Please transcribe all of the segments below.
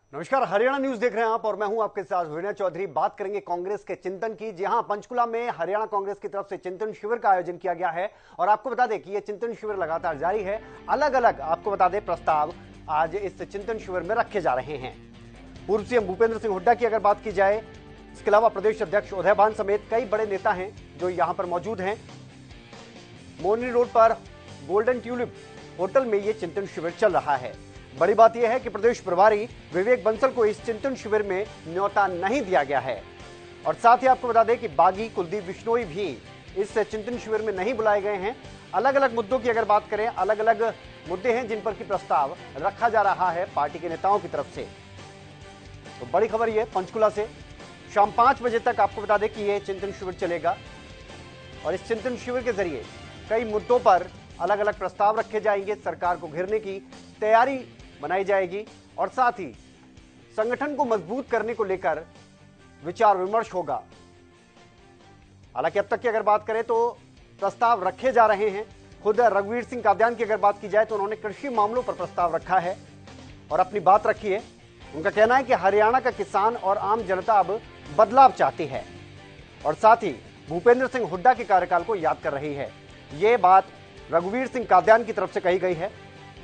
नमस्कार, हरियाणा न्यूज देख रहे हैं आप और मैं हूं आपके साथ विनय चौधरी। बात करेंगे कांग्रेस के चिंतन की। जी हां, पंचकुला में हरियाणा कांग्रेस की तरफ से चिंतन शिविर का आयोजन किया गया है और आपको बता दें कि यह चिंतन शिविर लगातार जारी है। अलग अलग आपको बता दें प्रस्ताव आज इस चिंतन शिविर में रखे जा रहे हैं। पूर्व सीएम भूपेंद्र सिंह हुड्डा की अगर बात की जाए, इसके अलावा प्रदेश अध्यक्ष उदय भान समेत कई बड़े नेता हैं जो यहां पर मौजूद हैं। मोरनी रोड पर गोल्डन ट्यूलिप होटल में यह चिंतन शिविर चल रहा है। बड़ी बात यह है कि प्रदेश प्रभारी विवेक बंसल को इस चिंतन शिविर में न्योता नहीं दिया गया है और साथ ही आपको बता दें कि बागी कुलदीप बिश्नोई भी इस चिंतन शिविर में नहीं बुलाए गए हैं। अलग अलग मुद्दों की अगर बात करें, अलग अलग मुद्दे हैं जिन पर की प्रस्ताव रखा जा रहा है पार्टी के नेताओं की तरफ से। तो बड़ी खबर यह पंचकुला से शाम 5 बजे तक आपको बता दें कि यह चिंतन शिविर चलेगा और इस चिंतन शिविर के जरिए कई मुद्दों पर अलग अलग प्रस्ताव रखे जाएंगे। सरकार को घेरने की तैयारी बनाई जाएगी और साथ ही संगठन को मजबूत करने को लेकर विचार विमर्श होगा। हालांकि अब तक की अगर बात करें तो प्रस्ताव रखे जा रहे हैं। खुद रघुवीर सिंह काद्यान की अगर बात की जाए तो उन्होंने कृषि मामलों पर प्रस्ताव रखा है और अपनी बात रखी है। उनका कहना है कि हरियाणा का किसान और आम जनता अब बदलाव चाहती है और साथ ही भूपेंद्र सिंह हुड्डा के कार्यकाल को याद कर रही है। यह बात रघुवीर सिंह काद्यान की तरफ से कही गई है।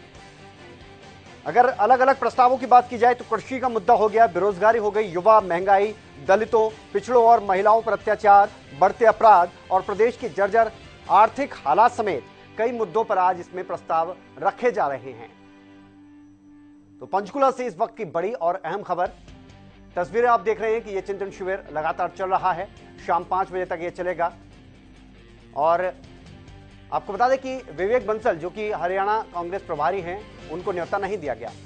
अगर अलग अलग प्रस्तावों की बात की जाए तो कृषि का मुद्दा हो गया, बेरोजगारी हो गई, युवा, महंगाई, दलितों, पिछड़ों और महिलाओं पर अत्याचार, बढ़ते अपराध और प्रदेश की जर्जर आर्थिक हालात समेत कई मुद्दों पर आज इसमें प्रस्ताव रखे जा रहे हैं। तो पंचकुला से इस वक्त की बड़ी और अहम खबर। तस्वीरें आप देख रहे हैं कि यह चिंतन शिविर लगातार चल रहा है। शाम 5 बजे तक यह चलेगा और आपको बता दें कि विवेक बंसल जो कि हरियाणा कांग्रेस प्रभारी हैं, उनको न्योता नहीं दिया गया।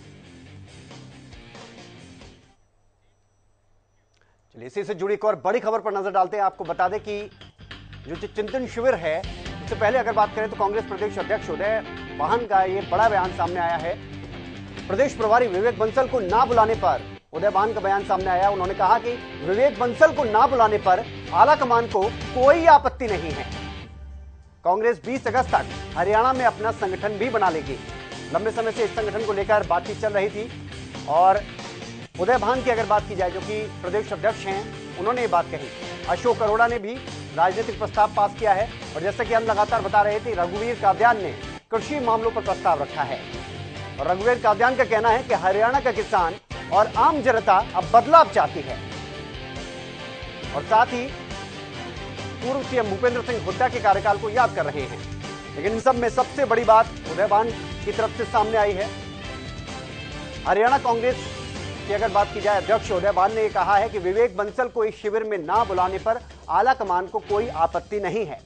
चलिए इसी से जुड़ी एक और बड़ी खबर पर नजर डालते हैं। आपको बता दें कि जो चिंतन शिविर है, इससे पहले अगर बात करें तो कांग्रेस प्रदेश अध्यक्ष उदय भान का ये बड़ा बयान सामने आया है। प्रदेश प्रभारी विवेक बंसल को ना बुलाने पर उदय भान का बयान सामने आया। उन्होंने कहा कि विवेक बंसल को ना बुलाने पर आलाकमान को कोई आपत्ति नहीं है। कांग्रेस 20 अगस्त तक हरियाणा में अपना संगठन भी बना लेगी। लंबे समय से इस संगठन को लेकर बातचीत चल रही थी और उदय भान की अगर बात की जाए जो कि प्रदेश अध्यक्ष हैं, उन्होंने ये बात कही। अशोक अरोड़ा ने भी राजनीतिक प्रस्ताव पास किया है और जैसा कि हम लगातार बता रहे थे, रघुवीर काद्यान ने कृषि मामलों पर प्रस्ताव रखा है और रघुवीर काद्यान का कहना है कि हरियाणा का किसान और आम जनता अब बदलाव चाहती है और साथ ही पूर्व सीएम भूपेंद्र सिंह हुड्डा के कार्यकाल को याद कर रहे हैं। लेकिन इन सब में सबसे बड़ी बात उदय भान की तरफ से सामने आई है। हरियाणा कांग्रेस की अगर बात की जाए, अध्यक्ष उदय भान ने कहा है कि विवेक बंसल को इस शिविर में ना बुलाने पर आलाकमान को कोई आपत्ति नहीं है।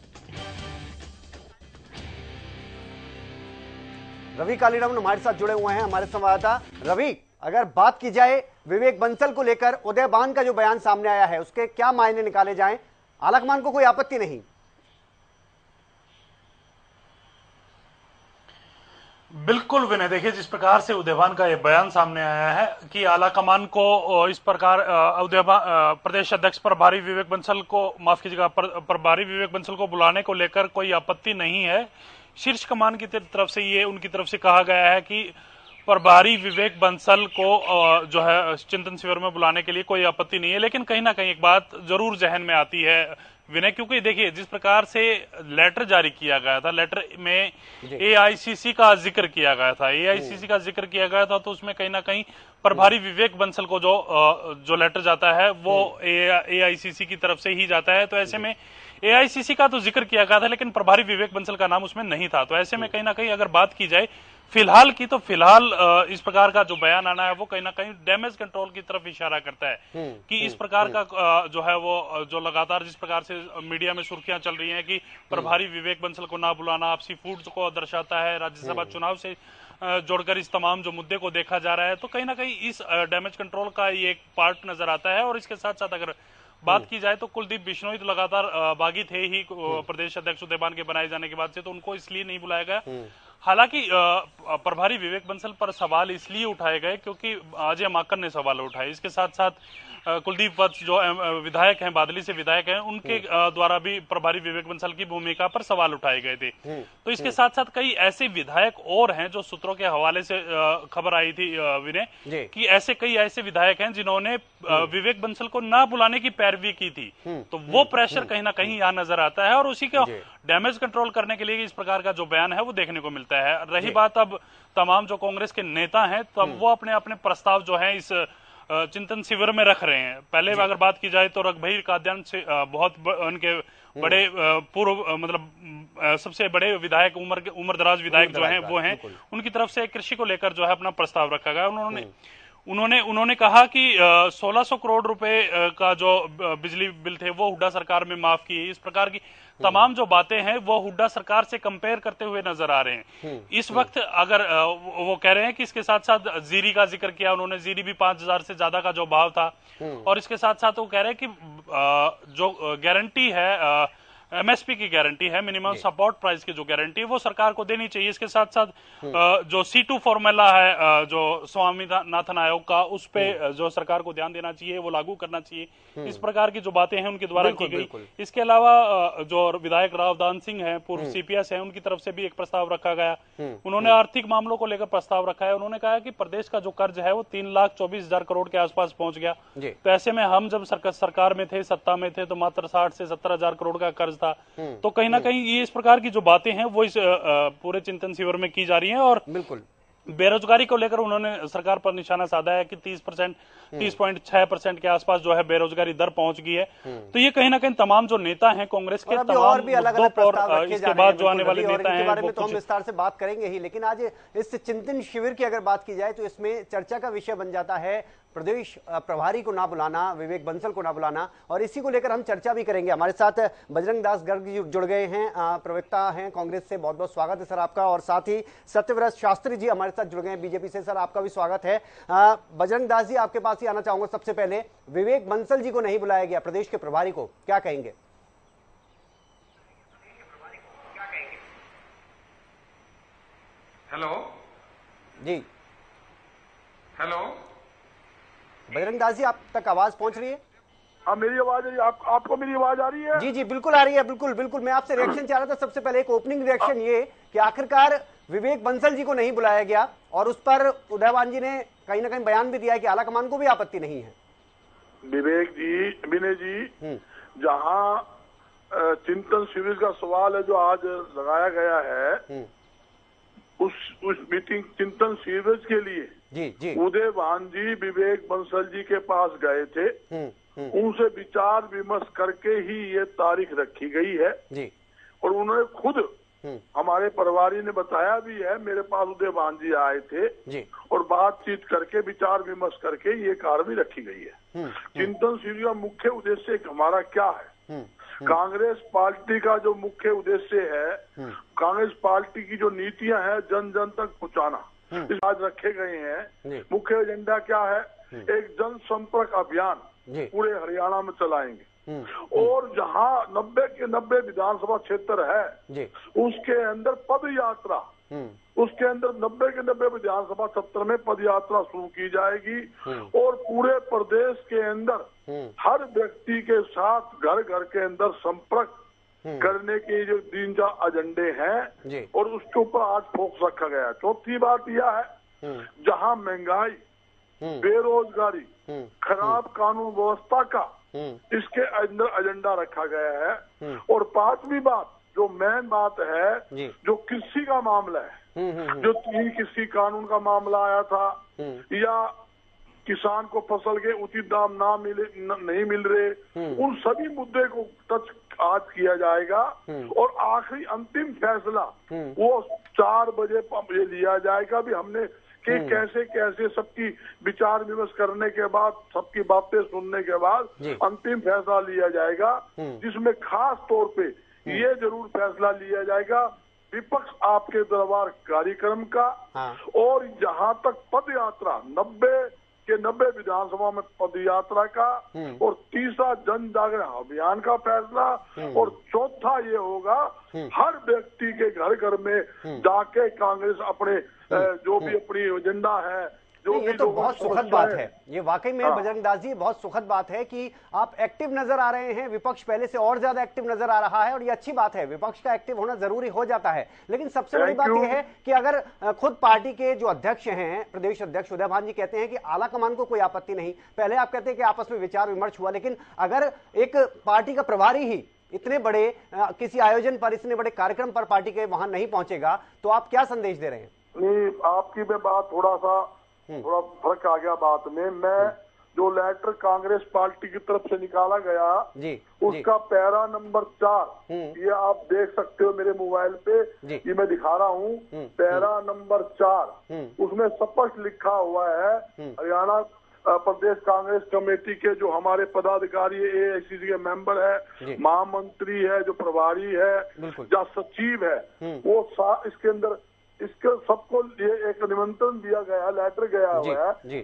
रवि कालीराम हमारे साथ जुड़े हुए हैं, हमारे संवाददाता। रवि, अगर बात की जाए विवेक बंसल को लेकर उदय भान का जो बयान सामने आया है, उसके क्या मायने निकाले जाएं? आलाकमान को कोई आपत्ति नहीं। बिल्कुल विनय, देखिए जिस प्रकार से उदय भान का यह बयान सामने आया है कि आलाकमान को इस प्रकार प्रदेश अध्यक्ष प्रभारी विवेक बंसल को, माफ कीजिएगा, प्रभारी विवेक बंसल को बुलाने को लेकर कोई आपत्ति नहीं है। शीर्ष कमान की तरफ से ये उनकी तरफ से कहा गया है कि प्रभारी विवेक बंसल को जो है चिंतन शिविर में बुलाने के लिए कोई आपत्ति नहीं है। लेकिन कहीं ना कहीं एक बात जरूर जहन में आती है विनय, क्योंकि देखिए जिस प्रकार से लेटर जारी किया गया था, लेटर में एआईसीसी का जिक्र किया गया था, एआईसीसी का जिक्र किया गया था, तो उसमें कहीं ना कहीं प्रभारी विवेक बंसल को जो लेटर जाता है वो एआईसीसी की तरफ से ही जाता है। तो ऐसे में एआईसीसी का तो जिक्र किया गया था लेकिन प्रभारी विवेक बंसल का नाम उसमें नहीं था। तो ऐसे में कहीं ना कहीं अगर बात की जाए फिलहाल की, तो फिलहाल इस प्रकार का जो बयान आना है वो कहीं ना कहीं डैमेज कंट्रोल की तरफ इशारा करता है कि इस प्रकार का जो है वो जो लगातार जिस प्रकार से मीडिया में सुर्खियां चल रही हैं कि प्रभारी विवेक बंसल को ना बुलाना आपसी फूट को दर्शाता है, राज्यसभा चुनाव से जोड़कर इस तमाम जो मुद्दे को देखा जा रहा है, तो कहीं ना कहीं इस डैमेज कंट्रोल का ये एक पार्ट नजर आता है। और इसके साथ साथ अगर बात की जाए तो कुलदीप बिश्नोई तो लगातार बागी थे ही प्रदेश अध्यक्ष उदय भान के बनाए जाने के बाद से, तो उनको इसलिए नहीं बुलाया गया। हालांकि प्रभारी विवेक बंसल पर सवाल इसलिए उठाए गए क्योंकि अजय माकन ने सवाल उठाए। इसके साथ साथ कुलदीप वत्स जो विधायक हैं, बादली से विधायक हैं, उनके द्वारा भी प्रभारी विवेक बंसल की भूमिका पर सवाल उठाए गए थे। तो इसके साथ साथ कई ऐसे विधायक और हैं जो सूत्रों के हवाले से खबर आई थी विनय कि ऐसे कई ऐसे विधायक हैं जिन्होंने विवेक बंसल को ना बुलाने की पैरवी की थी। तो वो प्रेशर कहीं ना कहीं यहाँ नजर आता है और उसी को डैमेज कंट्रोल करने के लिए इस प्रकार का जो बयान है वो देखने को मिलता है। रही बात अब तमाम जो कांग्रेस के नेता हैं, तब वो अपने अपने प्रस्ताव जो है इस चिंतन शिविर में रख रहे हैं। पहले अगर बात की जाए तो रघुवीर काद्यान से बहुत उनके बड़े पूर्व मतलब सबसे बड़े विधायक उम्र दराज विधायक जो हैं वो हैं, उनकी तरफ से कृषि को लेकर जो है अपना प्रस्ताव रखा गया। उन्होंने कहा कि 1600 करोड़ रुपए का जो बिजली बिल थे वो हुड्डा सरकार में माफ किए। इस प्रकार की तमाम जो बातें हैं वो हुड्डा सरकार से कंपेयर करते हुए नजर आ रहे हैं। इस वक्त अगर वो कह रहे हैं कि इसके साथ साथ जीरी का जिक्र किया उन्होंने, जीरी भी 5000 से ज्यादा का जो भाव था। और इसके साथ साथ वो कह रहे हैं कि जो गारंटी है एमएसपी की गारंटी है, मिनिमम सपोर्ट प्राइस की जो गारंटी है वो सरकार को देनी चाहिए। इसके साथ साथ जो C2 फॉर्मूला है जो स्वामीनाथन आयोग का, उस पे जो सरकार को ध्यान देना चाहिए, वो लागू करना चाहिए। इस प्रकार की जो बातें हैं उनके द्वारा की गई। इसके अलावा जो विधायक रावदान सिंह हैं, पूर्व CPS हैं, उनकी तरफ से भी एक प्रस्ताव रखा गया। उन्होंने आर्थिक मामलों को लेकर प्रस्ताव रखा है। उन्होंने कहा कि प्रदेश का जो कर्ज है वो 3,24,000 करोड़ के आसपास पहुंच गया। तो ऐसे में हम जब सरकार में थे, सत्ता में थे, तो मात्र 60 से 70,000 करोड़ का कर्ज था। तो कहीं ना कहीं ये इस प्रकार की जो बातें हैं वो इस पूरे चिंतन शिविर में की जा रही हैं। और बिल्कुल बेरोजगारी को लेकर उन्होंने सरकार पर निशाना साधा है कि 30.6% के आसपास जो है बेरोजगारी दर पहुंच गई है। तो ये कहीं ना कहीं तमाम जो नेता हैं कांग्रेस के तमाम मुद्दों पर इसके बाद जो आने वाले नेता हैं वो तो हम विस्तार से बात करेंगे ही। लेकिन आज इस चिंतन शिविर की अगर बात की जाए तो इसमें चर्चा का विषय बन जाता है प्रदेश प्रभारी को ना बुलाना, विवेक बंसल को ना बुलाना, और इसी को लेकर हम चर्चा भी करेंगे। हमारे साथ बजरंग दास गर्ग जी जुड़ गए हैं, प्रवक्ता हैं कांग्रेस से। बहुत बहुत स्वागत है सर आपका। और साथ ही सत्यव्रत शास्त्री जी हमारे साथ जुड़ गए हैं बीजेपी से। सर आपका भी स्वागत है। बजरंग दास जी आपके पास ही आना चाहूंगा। सबसे पहले विवेक बंसल जी को नहीं बुलाया गया, प्रदेश के प्रभारी को, क्या कहेंगे? हेलो जी, हेलो बजरंग दास जी आप तक आवाज पहुंच रही है? हाँ मेरी आवाज आपको मेरी आवाज आ रही है? जी जी बिल्कुल आ रही है, बिल्कुल बिल्कुल। मैं आपसे रिएक्शन चाह रहा था। सबसे पहले एक ओपनिंग रिएक्शन ये कि आखिरकार विवेक बंसल जी को नहीं बुलाया गया और उस पर उदयवान जी ने कहीं ना कहीं बयान भी दिया है कि आलाकमान को भी आपत्ति नहीं है। विवेक जी, विनय जी, जहाँ चिंतन शिविर का सवाल है जो आज लगाया गया है, उस मीटिंग चिंतन शिविर के लिए जी उदयवान जी विवेक बंसल जी के पास गए थे। उनसे विचार विमर्श करके ही ये तारीख रखी गई है जी। और उन्होंने खुद हमारे प्रभारी ने बताया भी है, मेरे पास उदयवान जी आए थे जी। और बातचीत करके विचार विमर्श करके ये कार्रवाई रखी गई है। चिंतन शिविर का मुख्य उद्देश्य हमारा क्या है? कांग्रेस पार्टी का जो मुख्य उद्देश्य है, कांग्रेस पार्टी की जो नीतियां हैं जन जन तक पहुंचाना, इस आज रखे गए हैं। मुख्य एजेंडा क्या है? एक जनसंपर्क अभियान पूरे हरियाणा में चलाएंगे और जहां 90 के 90 विधानसभा क्षेत्र है उसके अंदर पद यात्रा, उसके अंदर 90 के 90 विधानसभा क्षेत्र में पद यात्रा शुरू की जाएगी और पूरे प्रदेश के अंदर हर व्यक्ति के साथ घर घर के अंदर संपर्क करने के जो 3 एजेंडे हैं और उसके ऊपर आज फोकस रखा गया है। चौथी बात यह है, जहां महंगाई, बेरोजगारी, खराब कानून व्यवस्था का इसके अंदर एजेंडा रखा गया है। और पांचवी बात जो मेन बात है, जो कृषि का मामला है, जो 3 कृषि कानून का मामला आया था या किसान को फसल के उचित दाम नहीं मिल रहे, उन सभी मुद्दे को टच आज किया जाएगा और आखिरी अंतिम फैसला वो 4 बजे ये लिया जाएगा भी हमने कि कैसे कैसे सबकी विचार विमर्श करने के बाद, सबकी बातें सुनने के बाद अंतिम फैसला लिया जाएगा, जिसमें खास तौर पे ये जरूर फैसला लिया जाएगा विपक्ष आपके दरबार कार्यक्रम का। और जहां तक पद यात्रा 90 के के 90 विधानसभा में पद यात्रा का, और तीसरा जन जागरण अभियान का फैसला, और चौथा ये होगा हर व्यक्ति के घर घर में जाके कांग्रेस अपने जो भी अपनी एजेंडा है, ये तो बहुत सुखद बात है। ये वाकई में बजरंग दास जी बहुत सुखद बात है कि आप एक्टिव नजर आ रहे हैं। विपक्ष पहले से और ज्यादा एक्टिव नजर आ रहा है और ये अच्छी बात है। विपक्ष का एक्टिव होना जरूरी हो जाता है, लेकिन सबसे बड़ी बात यह है कि अगर खुद पार्टी के जो अध्यक्ष हैं, प्रदेश अध्यक्ष उदय भान जी कहते हैं कि आला कमान को कोई आपत्ति नहीं, पहले आप कहते हैं कि आपस में विचार विमर्श हुआ, लेकिन अगर एक पार्टी का प्रभारी ही इतने बड़े किसी आयोजन पर, इतने बड़े कार्यक्रम पर पार्टी के वहां नहीं पहुंचेगा, तो आप क्या संदेश दे रहे हैं? नहीं, आपकी में बात थोड़ा फर्क आ गया बात में। मैं जो लेटर कांग्रेस पार्टी की तरफ से निकाला गया उसका पैरा नंबर 4, ये आप देख सकते हो मेरे मोबाइल पे, ये मैं दिखा रहा हूँ। पैरा नंबर 4 उसमें स्पष्ट लिखा हुआ है, हरियाणा प्रदेश कांग्रेस कमेटी के जो हमारे पदाधिकारी एआईसीसी के मेंबर है, महामंत्री है, जो प्रभारी है या सचिव है, वो इसके अंदर इसके सबको ये एक निमंत्रण दिया गया, लेटर गया हुआ है।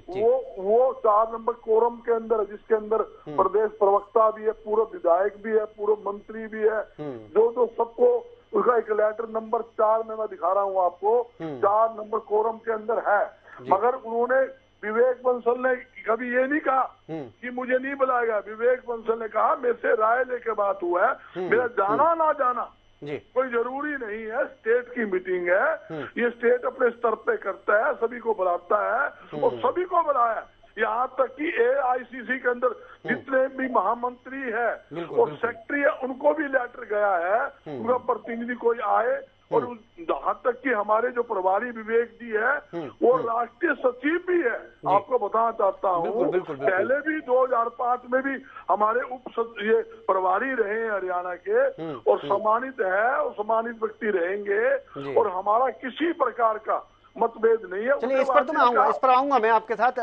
वो 4 नंबर कोरम के अंदर, जिसके अंदर प्रदेश प्रवक्ता भी है, पूर्व विधायक भी है, पूर्व मंत्री भी है, जो सबको उसका एक लेटर नंबर 4 में मैं दिखा रहा हूँ आपको, 4 नंबर कोरम के अंदर है। मगर उन्होंने, विवेक बंसल ने कभी ये नहीं कहा कि मुझे नहीं बुलाएगा। विवेक बंसल ने कहा मेरे से राय लेके बात हुआ है, मेरा जाना ना जाना कोई जरूरी नहीं है, स्टेट की मीटिंग है, ये स्टेट अपने स्तर पे करता है, सभी को बुलाता है और सभी को बुलाया। यहाँ तक कि एआईसीसी के अंदर जितने भी महामंत्री है और सेक्रेटरी है, उनको भी लेटर गया है, उनका प्रतिनिधि कोई आए। और जहाँ तक कि हमारे जो प्रभारी विवेक जी है, वो राष्ट्रीय सचिव भी है। आपको बताना चाहता हूँ, पहले भी 2005 में भी हमारे ये प्रभारी रहे हैं हरियाणा के, और सम्मानित है और सम्मानित व्यक्ति रहेंगे, और हमारा किसी प्रकार का मतभेद नहीं है। चलिए, इस पर तो मैं आऊंगा, इस पर आऊंगा मैं आपके साथ।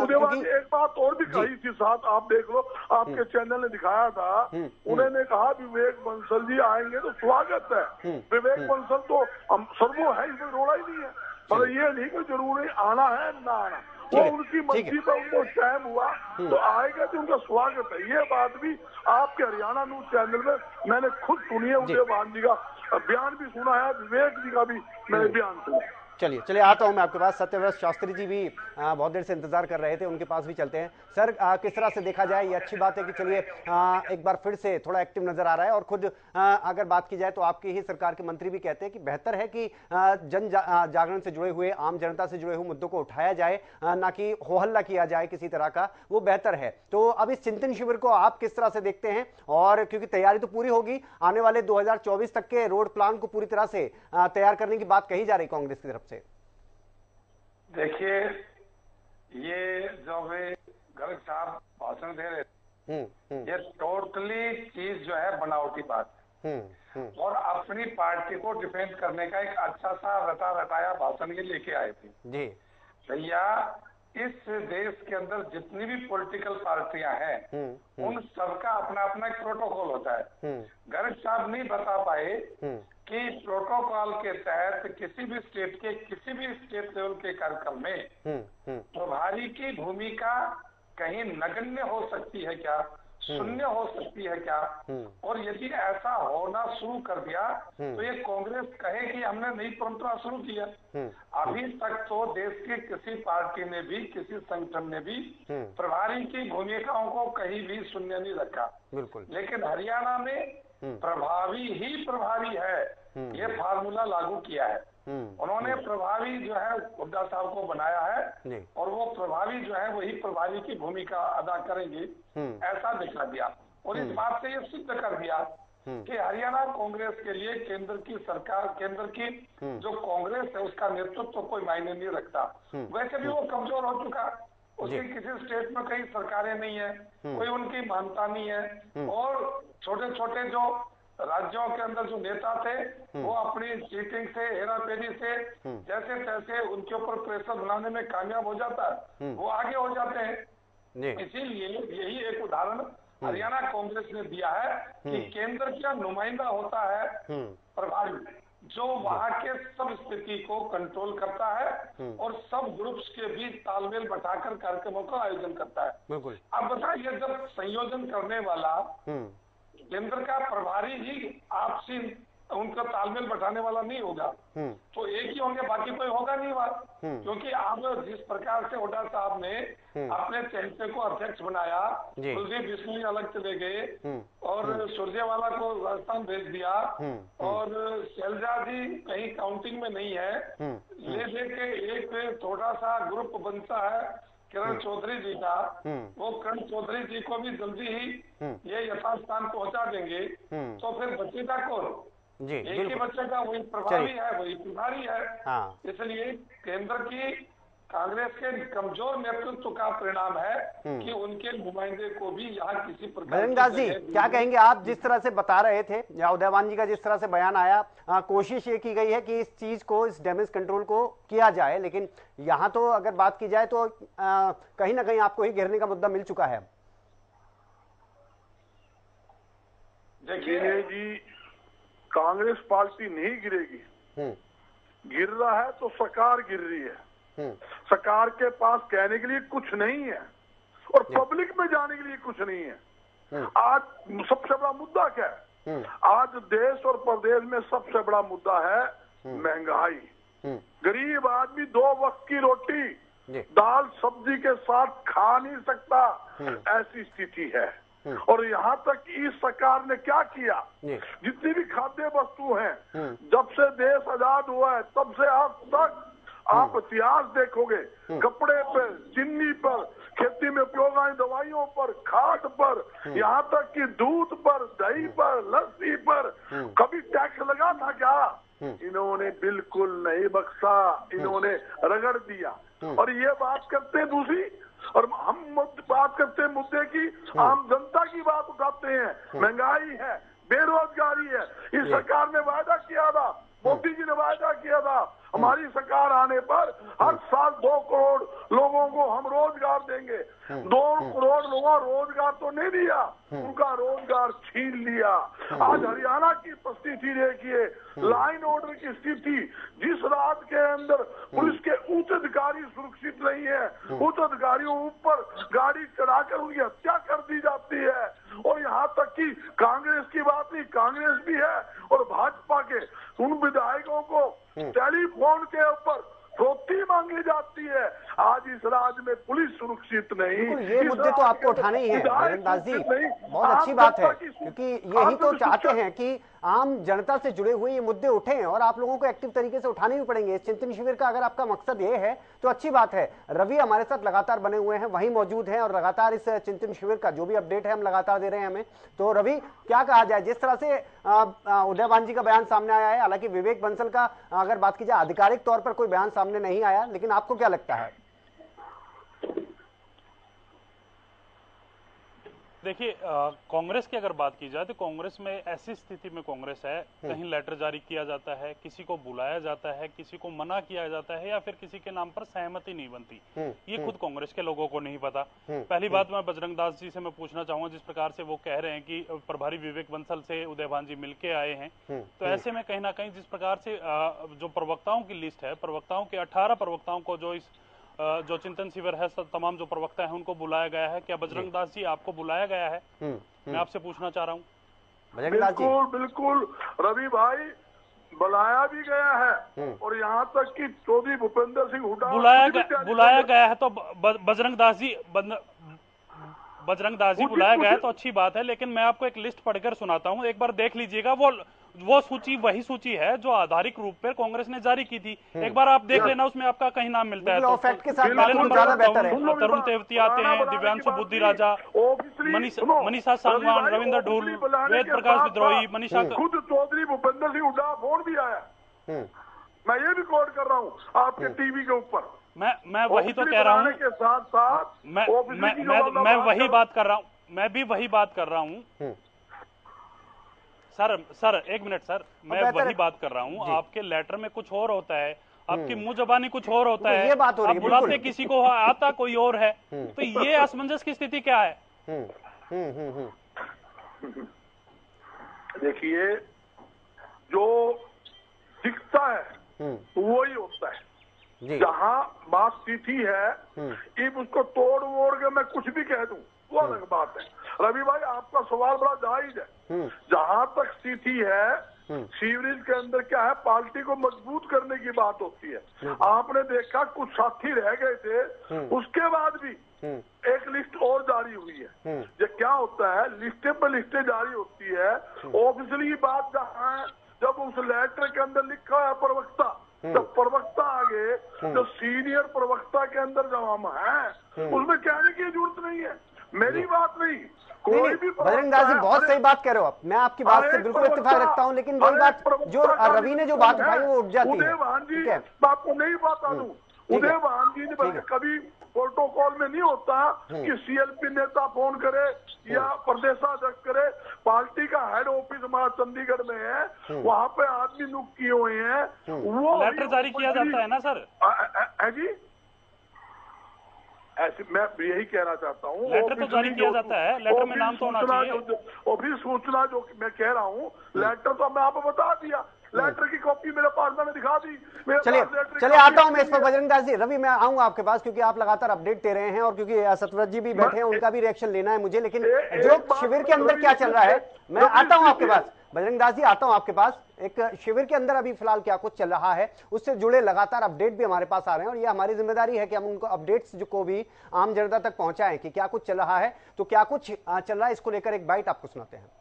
एक बात और भी कही थी साथ, आप देख लो, आपके चैनल ने दिखाया था, उन्होंने कहा विवेक बंसल जी आएंगे तो स्वागत है। विवेक बंसल तो हम सर्वो है, इसमें रोड़ा ही नहीं है, पर ये नहीं कि जरूरी आना है ना आना, वो उनकी मर्जी पर उनको टाइम हुआ तो आएगा तो उनका स्वागत है। ये बात भी आपके हरियाणा न्यूज चैनल में मैंने खुद सुनी है, उदय भान जी का बयान भी सुना है, विवेक जी का भी मैंने बयान सुना। चलिए आता हूं मैं आपके पास। सत्यव्रत शास्त्री जी भी बहुत देर से इंतजार कर रहे थे, उनके पास भी चलते हैं। सर, किस तरह से देखा जाए, ये अच्छी बात है कि चलिए एक बार फिर से थोड़ा एक्टिव नजर आ रहा है, और खुद अगर बात की जाए तो आपकी ही सरकार के मंत्री भी कहते हैं कि बेहतर है कि जन जागरण से जुड़े हुए, आम जनता से जुड़े हुए मुद्दों को उठाया जाए, ना कि हो हल्ला किया जाए किसी तरह का, वो बेहतर है। तो अब इस चिंतन शिविर को आप किस तरह से देखते हैं? और क्योंकि तैयारी तो पूरी होगी, आने वाले 2024 तक के रोड प्लान को पूरी तरह से तैयार करने की बात कही जा रही कांग्रेस की तरफ से। देखिए, ये जो वे गर्ग साहब भाषण दे रहे थे, ये टोटली चीज जो है बनावटी बात है, और अपनी पार्टी को डिफेंड करने का एक अच्छा सा रटा रटाया भाषण ये लेके आए थे। जी भैया, इस देश के अंदर जितनी भी पॉलिटिकल पार्टियां हैं, उन सबका अपना अपना एक प्रोटोकॉल होता है। गर्ग साहब नहीं बता पाए कि प्रोटोकॉल के तहत किसी भी स्टेट के, किसी भी स्टेट लेवल के कार्यक्रम में प्रभारी की भूमिका कहीं नगण्य हो सकती है क्या, शून्य हो सकती है क्या? और यदि ऐसा होना शुरू कर दिया तो ये कांग्रेस कहे कि हमने नई परंपरा शुरू किया। अभी तक तो देश की किसी पार्टी ने भी, किसी संगठन ने भी प्रभारी की भूमिकाओं को कहीं भी शून्य नहीं रखा। बिल्कुल। लेकिन हरियाणा में प्रभावी ही प्रभारी है, ये फार्मूला लागू किया है। उन्होंने प्रभावी जो है हुड्डा साहब को बनाया है, और वो प्रभावी जो है वही प्रभारी की भूमिका अदा करेंगे, ऐसा दिखा दिया। और इस बात से ये सिद्ध कर दिया कि हरियाणा कांग्रेस के लिए केंद्र की सरकार, केंद्र की जो कांग्रेस है उसका नेतृत्व तो कोई मायने नहीं रखता। वैसे भी वो कमजोर हो चुका, उसकी किसी स्टेट में कई सरकारें नहीं है, कोई उनकी मानता नहीं है, और छोटे छोटे जो राज्यों के अंदर जो नेता थे वो अपनी चीटिंग से, हेराफेरी से, जैसे तैसे उनके ऊपर प्रेशर बनाने में कामयाब हो जाता है, वो आगे हो जाते हैं। इसीलिए यही एक उदाहरण हरियाणा कांग्रेस ने दिया है कि केंद्र का नुमाइंदा होता है प्रभारी, जो वहां के सब स्थिति को कंट्रोल करता है और सब ग्रुप्स के बीच तालमेल बैठाकर कार्यक्रमों का आयोजन करता है। बिल्कुल। अब बताइए, जब संयोजन करने वाला केंद्र का प्रभारी ही आपसी उनका तालमेल बैठाने वाला नहीं होगा तो एक ही होंगे, बाकी कोई होगा नहीं वहां। क्योंकि आप जिस प्रकार से हुड्डा साहब ने अपने चहेते को अध्यक्ष बनाया, कुलदीप बिश्नोई अलग चले गए और सुरजेवाला को राजस्थान भेज दिया और शैलजा जी कहीं काउंटिंग में नहीं है, ले लेके एक थोड़ा सा ग्रुप बनता है किरण चौधरी जी का, वो किरण चौधरी जी को भी जल्दी ही ये यथास्थान पहुंचा देंगे, तो फिर बचेगा कौन? जी, एक ही बच्चे का वही प्रभावी है, वही प्रभारी है। हाँ। इसलिए केंद्र की कांग्रेस के कमजोर नेतृत्व का परिणाम है कि उनके नुमाइंदे को भी यहाँ किसी प्रकार। बजरंग दास जी, क्या कहेंगे आप? जिस तरह से बता रहे थे या उदयवान जी का जिस तरह से बयान आया, कोशिश ये की गई है कि इस चीज को, इस डैमेज कंट्रोल को किया जाए, लेकिन यहाँ तो अगर बात की जाए तो कहीं ना कहीं आपको ही घेरने का मुद्दा मिल चुका है। देखिए जी, कांग्रेस पार्टी नहीं गिरेगी, गिर रहा है तो सरकार गिर रही है। सरकार के पास कहने के लिए कुछ नहीं है और पब्लिक में जाने के लिए कुछ नहीं है। आज सबसे बड़ा मुद्दा क्या है? आज देश और प्रदेश में सबसे बड़ा मुद्दा है महंगाई। गरीब आदमी 2 वक्त की रोटी दाल सब्जी के साथ खा नहीं सकता, ऐसी स्थिति है। और यहाँ तक कि इस सरकार ने क्या किया, जितनी भी खाद्य वस्तु हैं, जब से देश आजाद हुआ है तब से अब तक आप इतिहास देखोगे, कपड़े पर, चीनी पर, खेती में उपयोग आई दवाइयों पर, खाद पर, यहाँ तक कि दूध पर, दही पर, लस्सी पर कभी टैक्स लगा था क्या? इन्होंने बिल्कुल नहीं बख्शा, इन्होंने रगड़ दिया। और ये बात करते हैं दूसरी, और हम बात करते हैं मुद्दे की, आम जनता की बात उठाते हैं। महंगाई है, बेरोजगारी है। इस सरकार ने वायदा किया था, मोदी जी ने वायदा किया था, हमारी सरकार आने पर हर साल 2 करोड़ लोगों को हम रोजगार देंगे। 2 करोड़ लोगों रोजगार तो नहीं दिया, उनका रोजगार छीन लिया। आज हरियाणा की परिस्थिति देखिए, लाइन ऑर्डर की स्थिति, जिस राज्य के अंदर पुलिस के उच्च अधिकारी सुरक्षित नहीं है, उच्च अधिकारियों ऊपर गाड़ी चढ़ाकर उनकी हत्या कर दी जाती है। और यहाँ तक कि कांग्रेस की बात नहीं, कांग्रेस भी है और भाजपा के उन विधायकों को टेलीफोन के ऊपर फिरौती मांगी जाती है। आज इस राज्य में पुलिस सुरक्षित नहीं। ये मुद्दे तो आपको उठाने ही है बजरंग दास जी, बहुत अच्छी बात है, क्योंकि यही तो चाहते हैं कि आम जनता से जुड़े हुए ये मुद्दे उठें और आप लोगों को एक्टिव तरीके से उठाने भी पड़ेंगे। चिंतन शिविर का अगर आपका मकसद ये है तो अच्छी बात है। रवि हमारे साथ लगातार बने हुए हैं, वहीं मौजूद हैं और लगातार इस चिंतन शिविर का जो भी अपडेट है हम लगातार दे रहे हैं हमें। तो रवि, क्या कहा जाए, जिस तरह से उदयवान जी का बयान सामने आया है, हालांकि विवेक बंसल का अगर बात की जाए आधिकारिक तौर पर कोई बयान सामने नहीं आया, लेकिन आपको क्या लगता है? देखिए, कांग्रेस की अगर बात की जाए तो कांग्रेस में ऐसी स्थिति में कांग्रेस है, कहीं लेटर जारी किया जाता है, किसी को बुलाया जाता है, किसी को मना किया जाता है या फिर किसी के नाम पर सहमति नहीं बनती, ये खुद कांग्रेस के लोगों को नहीं पता। पहली बात मैं बजरंग दास जी से मैं पूछना चाहूंगा, जिस प्रकार से वो कह रहे हैं कि प्रभारी विवेक बंसल से उदयवान जी मिलके आए हैं, तो ऐसे में कहीं ना कहीं जिस प्रकार से जो प्रवक्ताओं की लिस्ट है, प्रवक्ताओं के 18 प्रवक्ताओं को जो चिंतन शिविर है, तमाम जो प्रवक्ता है उनको बुलाया गया है। क्या बजरंग दास जी आपको बुलाया गया है? मैं आपसे पूछना चाह रहा हूँ। बिल्कुल बिल्कुल रवि भाई, बुलाया भी गया है और यहाँ तक कि चौधरी भूपेंद्र सिंह हुड्डा बुलाया गया है। तो बजरंग दास जी बुलाया गया है तो अच्छी बात है, लेकिन मैं आपको एक लिस्ट पढ़कर सुनाता हूँ, एक बार देख लीजिएगा। वो सूची वही सूची है जो आधारिक रूप पर कांग्रेस ने जारी की थी। एक बार आप देख लेना, उसमें आपका कहीं नाम मिलता है। तो पहले नंबर तरुण तेवती आते हैं, दिव्यांशु बुद्धि राजा, मनीषा सांगवान, रविंद्र ढोल, वेद प्रकाश विद्रोही, मनीषा, खुद चौधरी भूपेंद्र सिंह हुड्डा फोन भी आया। मैं ये भी रिकॉर्ड कर रहा हूँ आपके टीवी के ऊपर। मैं वही तो कह रहा हूँ के साथ साथ मैं वही बात कर रहा हूँ, मैं भी वही बात कर रहा हूँ। सर एक मिनट सर, मैं वही बात कर रहा हूँ। आपके लेटर में कुछ और होता है, आपकी मुंह जबानी कुछ और होता है, ये बात हो रही है, आप बुलाते किसी को, आता कोई और है, तो ये असमंजस की स्थिति क्या है? देखिए, जो दिखता है वो ही होता है। जहाँ बात तिथि है अब उसको तोड़ मोड़ के मैं कुछ भी कह दूं वो अलग बात है। रवि भाई आपका सवाल बड़ा जायज है। जहाँ तक तिथि है सीवरेज के अंदर क्या है, पार्टी को मजबूत करने की बात होती है। आपने देखा कुछ साथी रह गए थे, उसके बाद भी एक लिस्ट और जारी हुई है। ये क्या होता है, लिस्टें पर लिस्टें जारी होती है। ऑफिशियली बात जहाँ है, जब उस लेटर के अंदर लिखा है प्रवक्ता, जब प्रवक्ता आगे जो सीनियर प्रवक्ता के अंदर जो हम है उसमें कहने की जरूरत नहीं है। मेरी बात नहीं, कोई भी बजरंग दास जी बहुत सही बात कह रहे हो आप, मैं आपकी बात से बिल्कुल इत्तेफाक रखता हूँ, लेकिन वही बात जो रवि ने जो बात उठाई वो उठ जाती है। उदयभान जी आपको नहीं बता दूं, उदयभान जी ने कभी प्रोटोकॉल में नहीं होता कि सीएलपी नेता फोन करे या प्रदेशाध्यक्ष करे। पार्टी का हेड ऑफिस हमारा चंडीगढ़ में है, वहाँ पे आदमी नियुक्त किए हुए हैं, वो लेटर जारी किया जाता है ना सर? जी ऐसे मैं यही कहना चाहता हूँ, लेटर तो जारी किया जाता है, लेटर में नाम तो होना चाहिए। ऑफिस सूचना जो मैं कह रहा हूँ, लेटर तो मैं आपको बता दिया, लेटर की कॉपी मेरे पास मैंने दिखा दी। चलिए आता हूं मैं इस पर बजरंग दास जी। रवि मैं आऊंगा आपके पास क्योंकि आप लगातार अपडेट दे रहे हैं और क्योंकि सत्यव्रत जी भी बैठे हैं, उनका भी रिएक्शन लेना है मुझे। लेकिन जो शिविर के अंदर क्या चल रहा है, मैं आता हूं आपके पास बजरंग दास जी, आता हूं आपके पास। एक शिविर के अंदर अभी फिलहाल क्या कुछ चल रहा है उससे जुड़े लगातार अपडेट भी हमारे पास आ रहे हैं और ये हमारी जिम्मेदारी है कि हम उनको अपडेट्स जो को भी आम जनता तक पहुंचाएं कि क्या कुछ चल रहा है, तो क्या कुछ चल रहा है इसको लेकर एक बाइट आपको सुनाते हैं।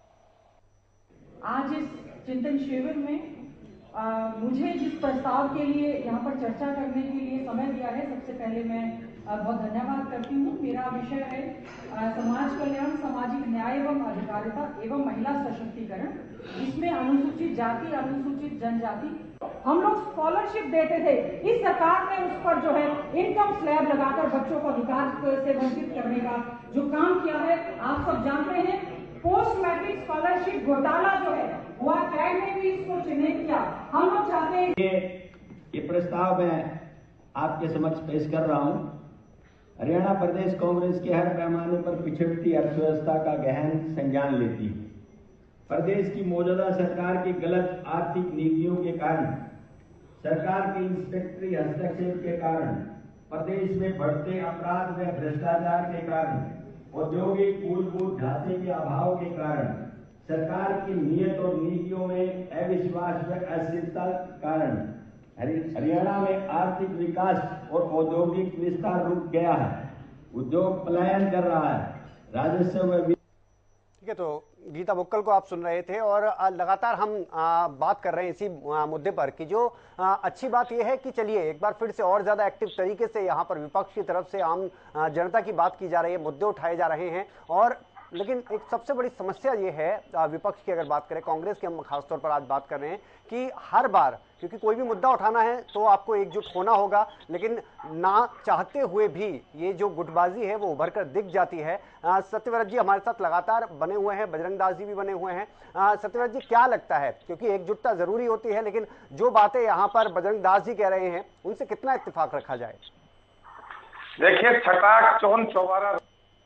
आज इस चिंतन शिविर में मुझे जिस प्रस्ताव के लिए यहाँ पर चर्चा करने के लिए समय दिया है, सबसे पहले मैं बहुत धन्यवाद करती हूँ। मेरा विषय है समाज कल्याण, सामाजिक न्याय एवं अधिकारिता एवं महिला सशक्तिकरण। इसमें अनुसूचित जाति, अनुसूचित जनजाति हम लोग स्कॉलरशिप देते थे, इस सरकार ने उस पर जो है इनकम स्लैब लगाकर बच्चों को अधिकार से वंचित करने का जो काम किया है आप सब जानते हैं। पोस्ट मैट्रिक स्कॉलरशिप घोटाला जो है हुआ, कैग ने भी इसको चिन्हित किया। हम लोग चाहते हैं ये प्रस्ताव मैं आपके समक्ष पेश कर रहा हूं। हरियाणा प्रदेश कांग्रेस के हर पैमाने पर पिछड़ती अर्थव्यवस्था का गहन संज्ञान लेती है। प्रदेश की मौजूदा सरकार की गलत आर्थिक नीतियों के कारण, सरकार के इंस्पेक्टरी हस्तक्षेप के कारण, प्रदेश में बढ़ते अपराध व भ्रष्टाचार के कारण, औद्योगिक मूलभूत ढांचे के अभाव के कारण, सरकार की नीयत और नीतियों में अविश्वास व अस्थिरता के कारण हरियाणा में आर्थिक विकास और औद्योगिक विस्तार रुक गया है। उद्योग पलायन कर रहा है, राजस्व व ठीक है। तो गीता बुक्कल को आप सुन रहे थे और लगातार हम बात कर रहे हैं इसी मुद्दे पर कि जो अच्छी बात यह है कि चलिए एक बार फिर से और ज्यादा एक्टिव तरीके से यहाँ पर विपक्ष की तरफ से आम जनता की बात की जा रही है, मुद्दे उठाए जा रहे हैं। और लेकिन एक सबसे बड़ी समस्या ये है विपक्ष की अगर बात करें, कांग्रेस की हम खासतौर पर आज बात कर रहे हैं कि हर बार क्योंकि कोई भी मुद्दा उठाना है तो आपको एकजुट होना होगा, लेकिन ना चाहते हुए भी ये जो गुटबाजी है वो उभर कर दिख जाती है। सत्यव्रत जी हमारे साथ लगातार बने हुए हैं, बजरंग दास जी भी बने हुए हैं। सत्यव्रत जी क्या लगता है, क्योंकि एकजुटता जरूरी होती है, लेकिन जो बातें यहाँ पर बजरंग दास जी कह रहे हैं उनसे कितना इत्तेफाक रखा जाए? देखिए, छटाक चौन चौबारा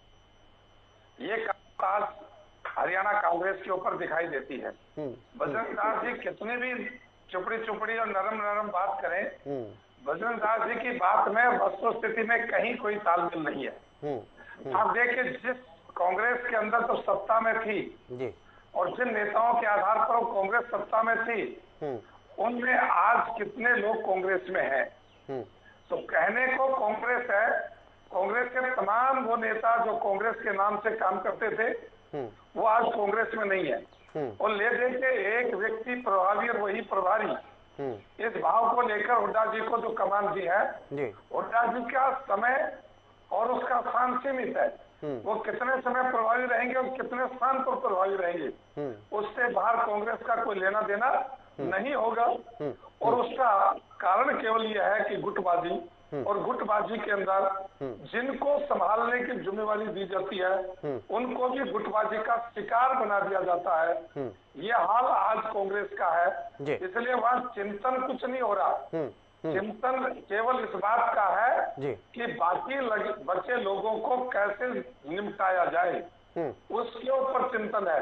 ये आज हरियाणा कांग्रेस के ऊपर दिखाई देती है। बजरंग दास जी कितने भी चुपड़ी और नरम बात करें, बजरंग दास जी की बात में वस्तुस्थिति में कहीं कोई तालमेल नहीं है। आप देखिए, जिस कांग्रेस के अंदर तो सत्ता में थी और जिन नेताओं के आधार पर वो कांग्रेस सत्ता में थी, उनमें आज कितने लोग कांग्रेस में हैं। तो कहने को कांग्रेस है, कांग्रेस के तमाम वो नेता जो कांग्रेस के नाम से काम करते थे वो आज कांग्रेस में नहीं है। और ले दे के एक व्यक्ति प्रभावी और वही प्रभारी, इस भाव को लेकर हुड्डा जी को जो कमान दी है, हुड्डा जी का समय और उसका स्थान सीमित है। वो कितने समय प्रभावी रहेंगे और कितने स्थान पर प्रभावी रहेंगे, उससे बाहर कांग्रेस का कोई लेना देना नहीं होगा। और उसका कारण केवल यह है कि गुटबाजी, और गुटबाजी के अंदर जिनको संभालने की जिम्मेवारी दी जाती है उनको भी गुटबाजी का शिकार बना दिया जाता है। ये हाल आज कांग्रेस का है। इसलिए वहाँ चिंतन कुछ नहीं हो रहा, चिंतन केवल इस बात का है कि बाकी बचे लोगों को कैसे निपटाया जाए, उसके ऊपर चिंतन है।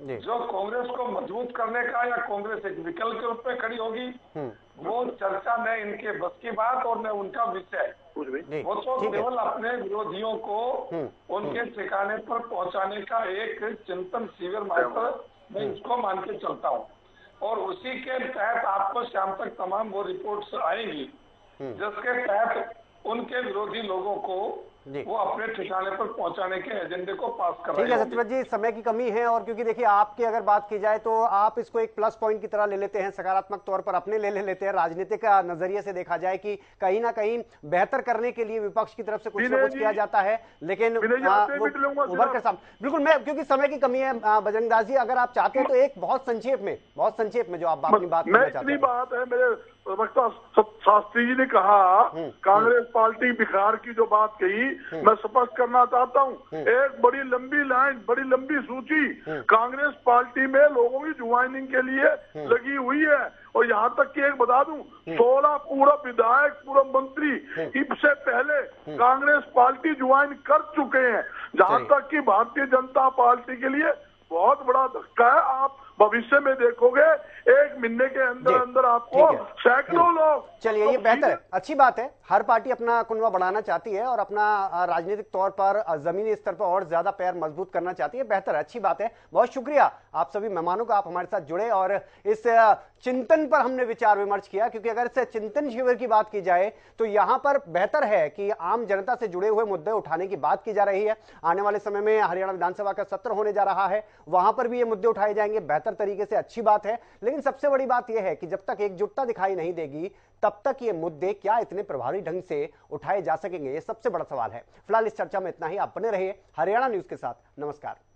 जो कांग्रेस को मजबूत करने का या कांग्रेस एक विकल्प के रूप में खड़ी होगी, वो चर्चा न इनके बस की बात और न उनका विषय। वो तो केवल अपने विरोधियों को उनके ठिकाने पर पहुंचाने का एक चिंतन शिविर मात्र मैं इसको मान के चलता हूँ। और उसी के तहत आपको शाम तक तमाम वो रिपोर्ट्स आएंगी जिसके तहत उनके विरोधी लोगों को वो अपने ठिकाने पर पहुंचाने के एजेंडे को पास कर रहे हैं। ठीक है सत्यव्रत जी, समय की कमी है और क्योंकि देखिए आपकी अगर बात की जाए तो आप इसको एक प्लस पॉइंट की तरह ले लेते हैं, सकारात्मक तौर पर अपने ले लेते हैं। राजनीतिक नजरिए से देखा जाए कि कहीं ना कहीं बेहतर करने के लिए विपक्ष की तरफ से कुछ ना कुछ किया जाता है, लेकिन उभर कर सामने बिल्कुल मैं क्योंकि समय की कमी है बजरंग दास जी, अगर आप चाहते हैं तो एक बहुत संक्षेप में जो आप अपनी बात करना चाहते हैं। बात है मेरे प्रवक्ता शास्त्री जी ने कहा कांग्रेस पार्टी बिहार की जो बात कही मैं स्पष्ट करना चाहता हूं। एक बड़ी लंबी लाइन, बड़ी लंबी सूची कांग्रेस पार्टी में लोगों की ज्वाइनिंग के लिए लगी हुई है। और यहाँ तक कि एक बता दूं, 16 पूर्व विधायक, पूर्व मंत्री इससे पहले कांग्रेस पार्टी ज्वाइन कर चुके हैं। जहाँ तक कि भारतीय जनता पार्टी के लिए बहुत बड़ा धक्का है। आप भविष्य में देखोगे 1 महीने के अंदर आपको सैकड़ों लोग। चलिए ये बेहतर है, अच्छी बात है। हर पार्टी अपना कुनबा बढ़ाना चाहती है और अपना राजनीतिक तौर पर जमीनी स्तर पर और ज्यादा पैर मजबूत करना चाहती है, बेहतर है, अच्छी बात है। बहुत शुक्रिया आप सभी मेहमानों का, आप हमारे साथ जुड़े और इस चिंतन पर हमने विचार विमर्श किया। क्योंकि अगर इस चिंतन शिविर की बात की जाए तो यहां पर बेहतर है कि आम जनता से जुड़े हुए मुद्दे उठाने की बात की जा रही है। आने वाले समय में हरियाणा विधानसभा का सत्र होने जा रहा है, वहां पर भी ये मुद्दे उठाए जाएंगे बेहतर तरीके से, अच्छी बात है। लेकिन सबसे बड़ी बात यह है कि जब तक एकजुटता दिखाई नहीं देगी तब तक ये मुद्दे क्या इतने प्रभावी ढंग से उठाए जा सकेंगे, ये सबसे बड़ा सवाल है। फिलहाल इस चर्चा में इतना ही। आप बने रहिए हरियाणा न्यूज के साथ। नमस्कार।